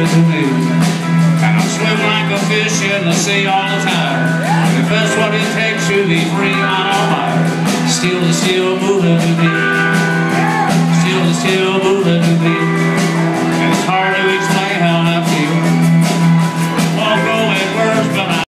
to me. And I swim like a fish in the sea all the time. If that's what it takes to be free, I don't mind. Still the steel